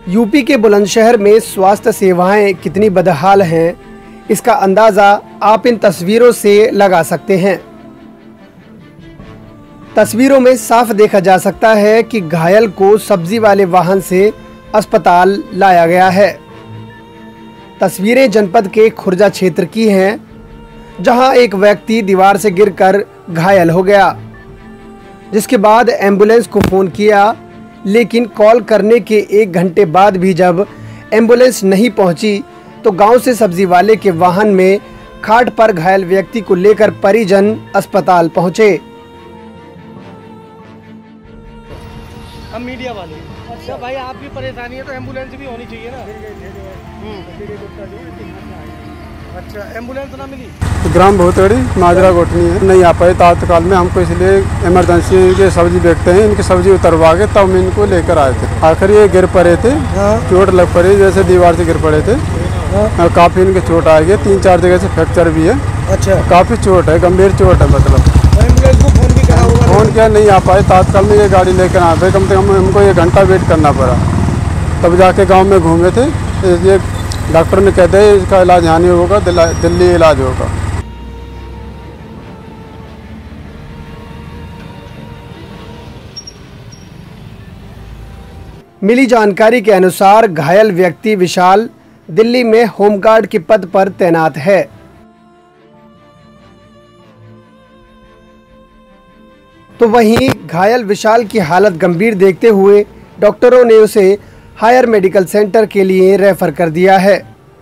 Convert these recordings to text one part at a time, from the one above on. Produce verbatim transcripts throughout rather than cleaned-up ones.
UP के बुलंदशहर में स्वास्थ्य सेवाएं कितनी बदहाल हैं, इसका अंदाज़ा आप इन तस्वीरों से लगा सकते हैं। तस्वीरों में साफ देखा जा सकता है कि घायल को सब्जी वाले वाहन से अस्पताल लाया गया है। तस्वीरें जनपद के खुर्जा क्षेत्र की हैं, जहां एक व्यक्ति दीवार से गिरकर घायल हो गया, जिसके बाद एम्बुलेंस को फ़ोन किया, लेकिन कॉल करने के एक घंटे बाद भी जब एम्बुलेंस नहीं पहुंची तो गांव से सब्जी वाले के वाहन में खाट पर घायल व्यक्ति को लेकर परिजन अस्पताल पहुंचे। हम मीडिया वाले अच्छा भाई, आपकी परेशानी है तो एम्बुलेंस भी होनी चाहिए ना। अच्छा, एम्बुलेंस ना मिली? ग्राम भोतड़ी माजरा गोटनी है, नहीं आ पाए तात्काल में। हमको इसलिए इमरजेंसी के सब्जी बेचते हैं, इनकी सब्जी उतरवा के तब हम इनको लेकर आए थे। आखिर ये गिर पड़े थे, चोट लग पड़ी, जैसे दीवार से गिर पड़े थे। काफ़ी इनके चोट आ गई, तीन चार जगह से फ्रैक्चर भी है। अच्छा, काफ़ी चोट है, गंभीर चोट है। मतलब एम्बुलेंस को फोन भी करा होगा? फोन क्या, नहीं आ पाए तात्काल में। ये गाड़ी लेकर आ पाए, कम से कम हमको एक घंटा वेट करना पड़ा, तब जाके गाँव में घूमे थे। ये डॉक्टर ने कहते हैं इसका इलाज यहाँ नहीं होगा, दिल्ली इलाज होगा। मिली जानकारी के अनुसार घायल व्यक्ति विशाल दिल्ली में होमगार्ड के पद पर तैनात है। तो वहीं घायल विशाल की हालत गंभीर देखते हुए डॉक्टरों ने उसे हायर मेडिकल सेंटर के लिए रेफर कर दिया है।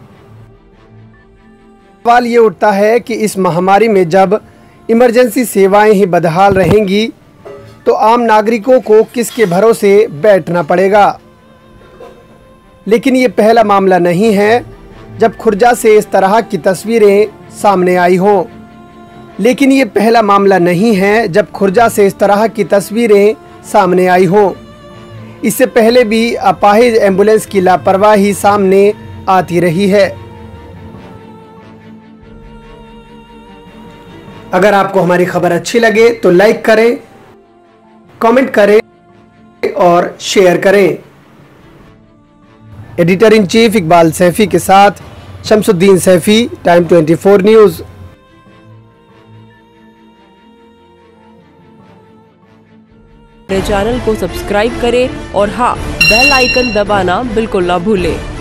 सवाल ये उठता है कि इस महामारी में जब इमरजेंसी सेवाएं ही बदहाल रहेंगी तो आम नागरिकों को किसके भरोसे बैठना पड़ेगा। लेकिन ये पहला मामला नहीं है जब खुर्जा से इस तरह की तस्वीरें सामने आई हों। लेकिन ये पहला मामला नहीं है जब खुर्जा से इस तरह की तस्वीरें सामने आई हों। इससे पहले भी अपाहिज एम्बुलेंस की लापरवाही सामने आती रही है। अगर आपको हमारी खबर अच्छी लगे तो लाइक करें, कमेंट करें और शेयर करें। Editor in chief Iqbal Saifi के साथ Shamsuddin Saifi, time twenty four news. Channel को सब्सक्राइब करें और हाँ, बेल आइकन दबाना बिल्कुल ना भूलें।